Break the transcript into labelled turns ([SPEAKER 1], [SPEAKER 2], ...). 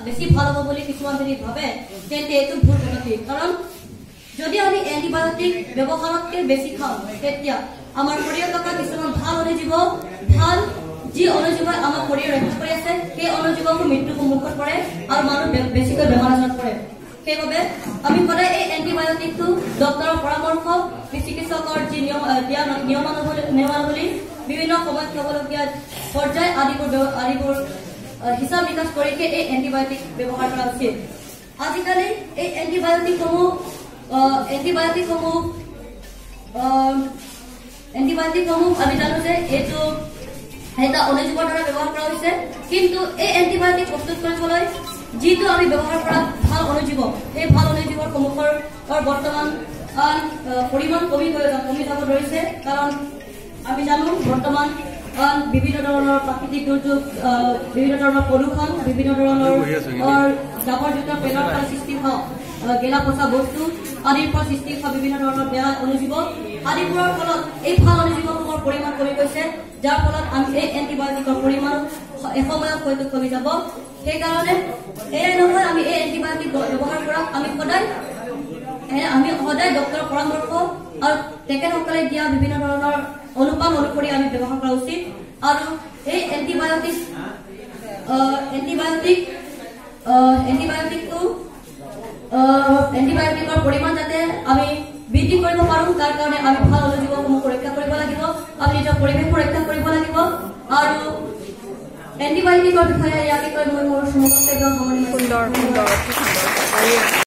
[SPEAKER 1] বেছি ভাল হ'ব বুলি কিছুমান যদি ভাবে তেন্তে এইটো ভুল পদ্ধতি কাৰণ যদি আমি এন্টিবায়োটিক ব্যৱহাৰতকে বেছি খাওঁ তেতিয়া আমাৰ শৰীৰত থকা কিছুমান ভাল অনুজীৱ ভাল যি অনুজীৱ আমাৰ শৰীৰ ৰক্ষা কৰি আছে সেই অনুজীৱবোৰ মৃত্যুৰ সন্মুখত পৰে আৰু মানুহ বেছিকৈ বেমাৰ আজাৰত পৰে সেইবাবে আমি সদায় এই এন্টিবায়োটিকটো ডক্টৰৰ পৰামৰ্শ চিকিৎসকৰ যি নিয়মাৱলী বিভিন্ন সময়ত হ'বলগীয়া পৰ্যায় আদিবোৰ হিচাপ নিকাচ কৰি এই এন্টিবায়োটিক ব্যৱহাৰ কৰা উচিত আজিকালি এই এন্টিবায়োটিকসমূহ আমি জানো যে এইটো এটা অনুজীৱৰ দ্বাৰা ব্যৱহাৰ কৰা হৈছে কিন্তু এই এন্টিবায়োটিক প্ৰস্তুত কৰিবলৈ যিটো আমি ব্যৱহাৰ কৰা ভাল অনুজীৱ এই ভাল অনুজীৱৰ সমূহৰ বৰ্তমান পৰিমাণ কমি যাব ধৰিছে কাৰণ আমি জানো বৰ্তমান বিভিন্ন ধৰণৰ প্ৰাকৃতিক দুৰ্যোগ বিভিন্ন ধৰণৰ প্ৰদূষণ বিভিন্ন ধৰণৰ জাবৰযুক্ত পেলৰ পৰা সৃষ্টি হওক গেলা পচা বস্তু আদিৰ পৰা সৃষ্টি হোৱা বিভিন্ন ধৰণৰ বেয়া অনুজীৱ আদিবোৰৰ ফলত এই ভাল অনুজীৱসমূহৰ পৰিমাণ কমি গৈছে যাৰ ফলত আমি এই এন্টিবায়োটিকৰ পৰিমাণ এসময়ত হয়তো কমি যাব সেইকাৰণে এয়াই নহয় আমি এই এন্টিবায়োটিক ব্যৱহাৰ কৰা আমি সদায় ডক্টৰৰ পৰামৰ্শ আৰু তেখেতসকলে দিয়া বিভিন্ন ধৰণৰ অনুপাম অনুসৰি আমি ব্যৱহাৰ কৰা উচিত আৰু এই এন্টিবায়োটিকৰ পৰিমাণ যাতে আমি বৃদ্ধি কৰিব পাৰোঁ তাৰ কাৰণে আমি ভাল অনুজীৱসমূহ ৰক্ষা কৰিব লাগিব আমি নিজৰ পৰিৱেশো ৰক্ষা কৰিব লাগিব আৰু এন্টিবায়োটিকৰ বিষয়ে ইয়াকে কৈ মই মোৰ সুন্দৰ